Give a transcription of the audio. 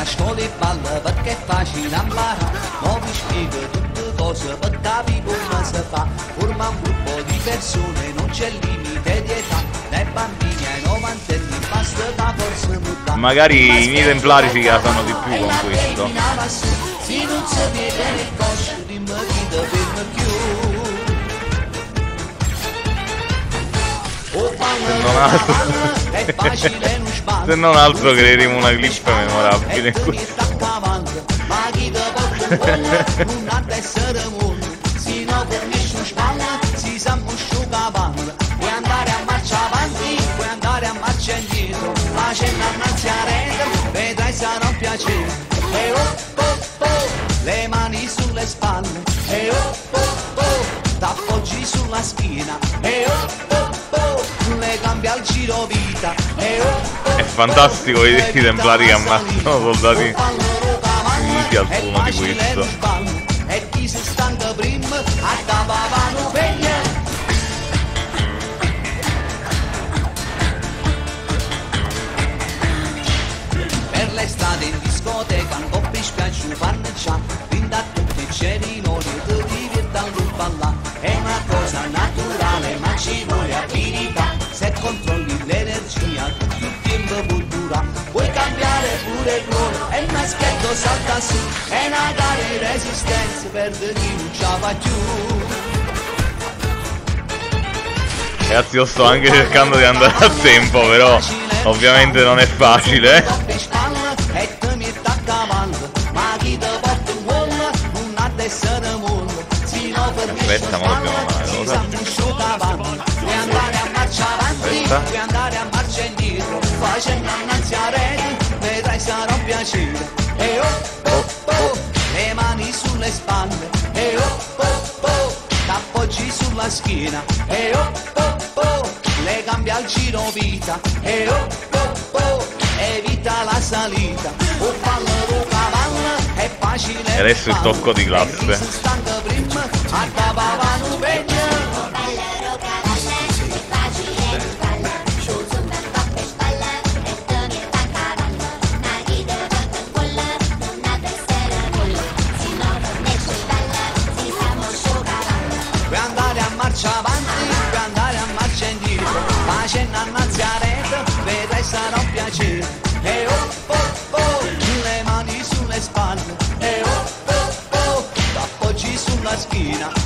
scuola e balla perché è facile imparare. Ma vi spiego tutte cose per capire come si fa. Forma un gruppo di persone, non c'è limite di età. Dai bambini ai novantenni basta da forza muta. Magari i miei templari si casano di più con questo. Se non si vede nel coscio, dimmi chi te ferma più. Se non altro creeremo una clip memorabile. Ma chi te porta non ha essere mondo. Se no fornisce un spalla, si sa un asciugapanno. Puoi andare a marcia avanti, puoi andare a marcia indietro. Facendo innanzi a rete, vedrai sarà un piacere. E oh oh oh, le mani sulle spalle. E oh oh oh, t'appoggi sulla schiena. E oh oh oh, le gambe al giro vita. E oh oh, è fantastico vedere i templari che ammazzano soldati uniti al suono di questo. E chi si stanca prima attappavano pegna. Per l'estate in discoteca un po' più spiace fanno già. Vinta tutti i cerinoni e ti diverti a ballare. È una cosa naturale ma ci vuole abilità. Se controlli l'energia tutto il tempo può durare. Puoi cambiare pure il ruolo e il maschietto salta su. È una gara di resistenza per chi non ce la fa più. Ragazzi, io sto anche cercando di andare a tempo, però ovviamente non è facile. Aspetta, ma dobbiamo puoi andare a marcia avanti, puoi andare a marcia indietro. Facendo innanzi a rete, vedrai sarà un piacere. E oh oh oh, le mani sulle spalle. E oh oh oh, t'appoggi sulla schiena. E oh oh oh, le gambe al giro vita. E oh oh oh, evita la salita. O fallo lo cavallo, è facile. E adesso il tocco di classe. Puoi andare a marcia avanti, puoi andare a marcia indietro. Facendo innanzi a rete, vedrai sarà un piacere. E oh oh oh, le mani sulle spalle. E oh oh oh, t'appoggi sulla schiena.